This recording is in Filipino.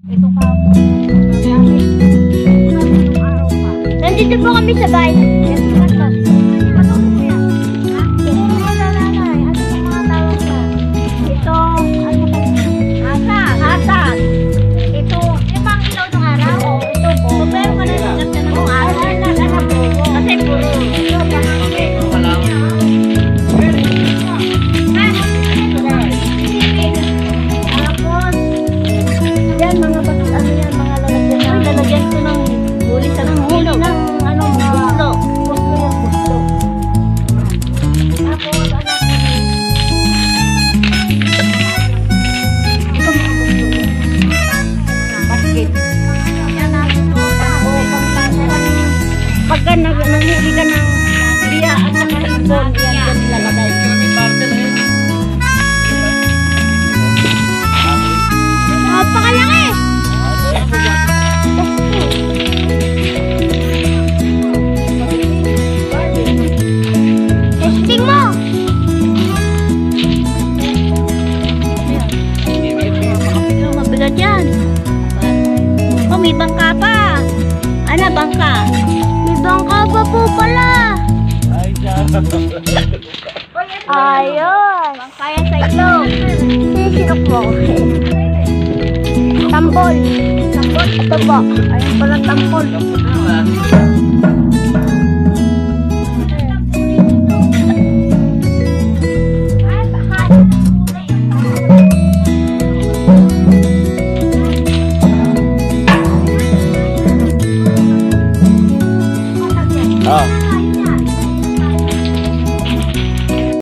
Ito ka mo. Nandito po kami sa bahay. Pagka nanghuli ka ng biya at mga ibon, yan nilalagay. Napakalaki! Testing mo! Mabigat yan. Oh, may bangka pa. Ano, bangka? Bangka pa po pala. Ayun. Bangka yan sa ilog. Sisinok mo. Tambol. Tambol. Ito po. Ayun pala tambol.